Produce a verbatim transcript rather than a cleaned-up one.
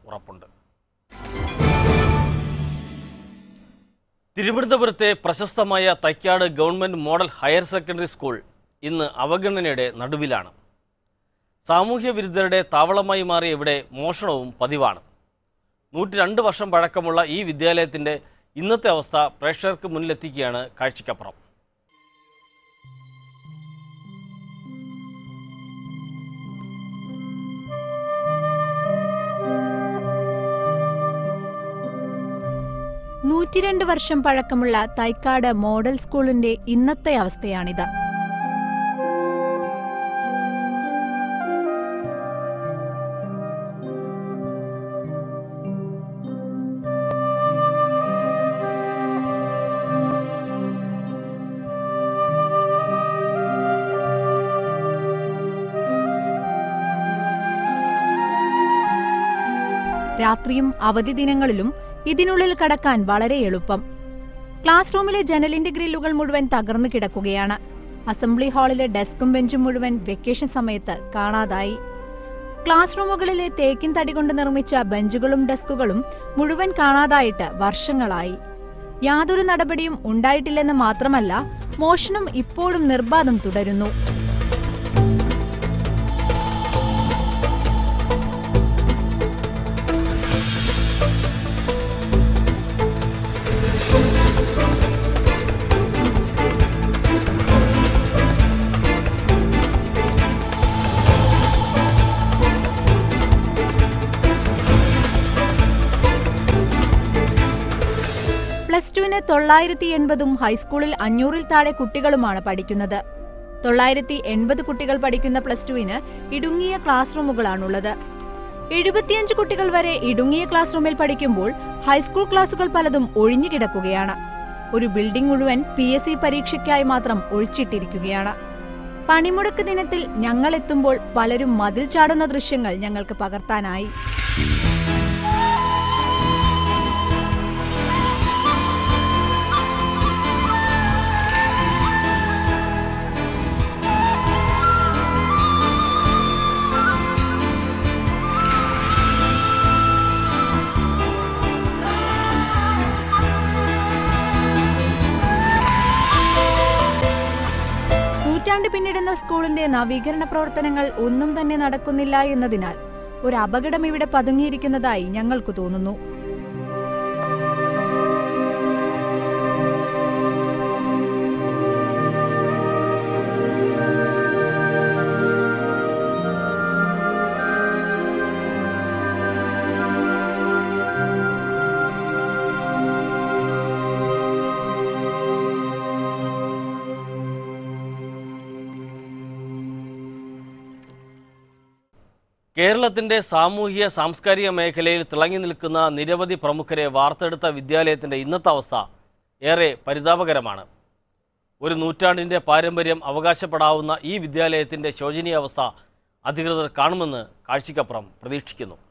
ഉറപ്പുണ്ട്. തിരുവനന്തപുരത്തെ പ്രശസ്തമായ Thycaud government model higher secondary school ഇന്ന് അവഗണനയുടെ നടുവിലാണ്. സാമൂഹ്യ വിരുദ്ധരുടെ താവളമായി മാറിയ ഇവിടെ മോഷണവും പതിവാണ്. നൂറ്റി രണ്ട് വർഷം പഴക്കമുള്ള ഈ വിദ്യാലയത്തിൻ്റെ ഇന്നത്തെ അവസ്ഥ പ്രേക്ഷകർക്ക് മുന്നിലെത്തിക്കുകയാണ് കാഴ്ചയ്ക്കപ്പുറം. നൂറ്റിരണ്ട് വർഷം പഴക്കമുള്ള തൈക്കാട് മോഡൽ സ്കൂളിന്റെ ഇന്നത്തെ അവസ്ഥയാണിത്. രാത്രിയും അവധി ദിനങ്ങളിലും ഇതിനുള്ളിൽ കടക്കാൻ വളരെ എളുപ്പം. ക്ലാസ് റൂമിലെ ജനലിന്റെ ഗ്രില്ലുകൾ മുഴുവൻ തകർന്നു കിടക്കുകയാണ്. അസംബ്ലി ഹാളിലെ ഡെസ്കും ബെഞ്ചും മുഴുവൻ വെക്കേഷൻ സമയത്ത് കാണാതായി. ക്ലാസ് റൂമുകളിലെ തേക്കിൻ തടി കൊണ്ട് നിർമ്മിച്ച ബെഞ്ചുകളും ഡെസ്കുകളും മുഴുവൻ കാണാതായിട്ട് വർഷങ്ങളായി. യാതൊരു നടപടിയും ഉണ്ടായിട്ടില്ലെന്ന് മാത്രമല്ല, മോഷണം ഇപ്പോഴും നിർബാധം തുടരുന്നു. പ്ലസ് ടുവിന് തൊള്ളായിരത്തി എൺപതും ഹൈസ്കൂളിൽ അഞ്ഞൂറിൽ താഴെ കുട്ടികളുമാണ് പഠിക്കുന്നത്. തൊള്ളായിരത്തി എൺപത് കുട്ടികൾ പഠിക്കുന്ന പ്ലസ് ടുവിന് ഇടുങ്ങിയ ക്ലാസ് റൂമുകളാണുള്ളത്. എഴുപത്തിയഞ്ച് കുട്ടികൾ വരെ ഇടുങ്ങിയ ക്ലാസ് റൂമിൽ പഠിക്കുമ്പോൾ ഹൈസ്കൂൾ ക്ലാസുകൾ പലതും ഒഴിഞ്ഞുകിടക്കുകയാണ്. ഒരു ബിൽഡിംഗ് മുഴുവൻ പി എസ് സി പരീക്ഷയ്ക്കായി മാത്രം ഒഴിച്ചിട്ടിരിക്കുകയാണ്. പണിമുടക്ക് ദിനത്തിൽ ഞങ്ങൾ എത്തുമ്പോൾ പലരും മതിൽ ചാടുന്ന ദൃശ്യങ്ങൾ ഞങ്ങൾക്ക് പകർത്താനായി. നൂറ്റാണ്ട് പിന്നിടുന്ന സ്കൂളിന്റെ നവീകരണ പ്രവർത്തനങ്ങൾ ഒന്നും തന്നെ നടക്കുന്നില്ല എന്നതിനാൽ ഒരു അപകടം ഇവിടെ പതുങ്ങിയിരിക്കുന്നതായി ഞങ്ങൾക്ക് തോന്നുന്നു. കേരളത്തിൻ്റെ സാമൂഹിക സാംസ്കാരിക മേഖലയിൽ തിളങ്ങി നിൽക്കുന്ന നിരവധി പ്രമുഖരെ വാർത്തെടുത്ത വിദ്യാലയത്തിൻ്റെ ഇന്നത്തെ അവസ്ഥ ഏറെ പരിതാപകരമാണ്. ഒരു നൂറ്റാണ്ടിൻ്റെ പാരമ്പര്യം അവകാശപ്പെടാവുന്ന ഈ വിദ്യാലയത്തിൻ്റെ ശോചനീയാവസ്ഥ അധികൃതർ കാണുമെന്ന് കാഴ്ചയ്ക്കപ്പുറം പ്രതീക്ഷിക്കുന്നു.